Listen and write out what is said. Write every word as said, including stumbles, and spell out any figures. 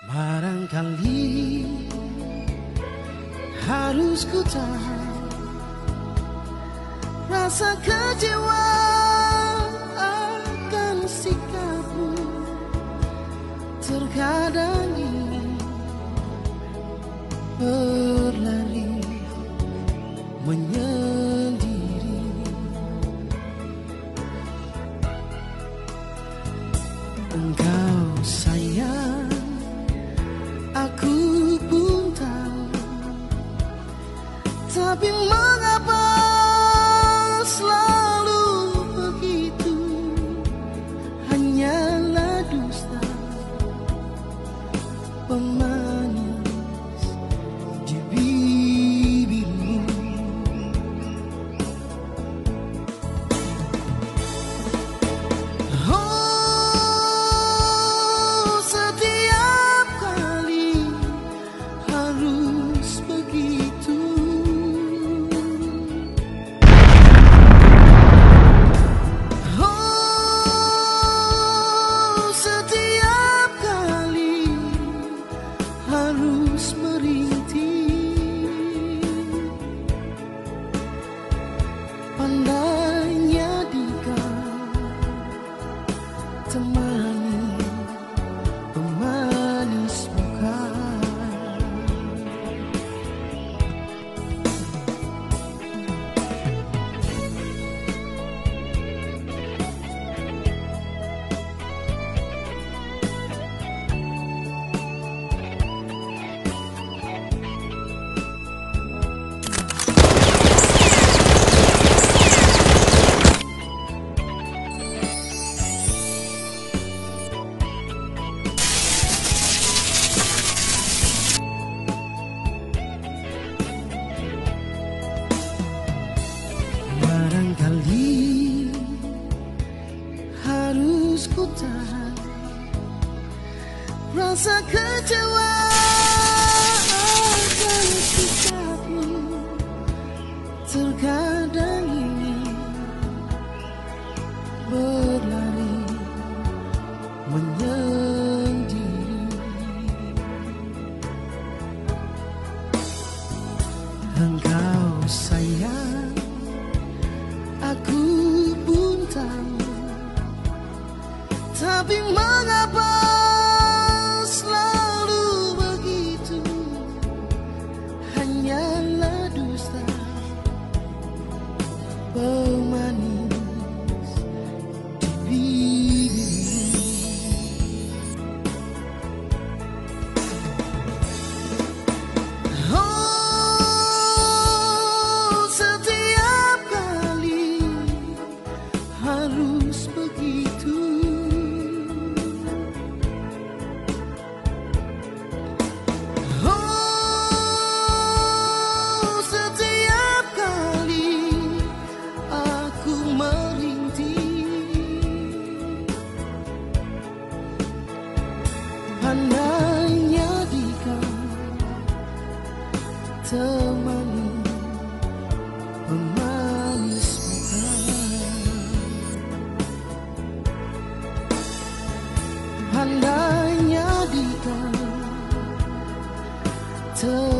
Barangkali harus ku tahan rasa kecewa akan sikapmu. Terkadang ingin berlari menyendiri. Engkau sayang, aku pun tahu, tapi mengapa selalu begitu? Hanyalah dusta pemanis di bibirmu. Oh, setiap kali harus begitu. Oh, setiap kali harus merintih. Pandainya dikau temani pemanis muka. Barangkali harus ku tahan rasa kecewa akan sikapmu. Terkadang ingin berlari menyendiri. Engkau sayang, aku pun tahu, tapi mengapa selalu begitu? Hanyalah dusta pemanis di bibirmu. Oh, setiap kali harus begitu. Oh, setiap kali aku merintih. Pandainya dikau temani pemanis muka. Pandainya dikau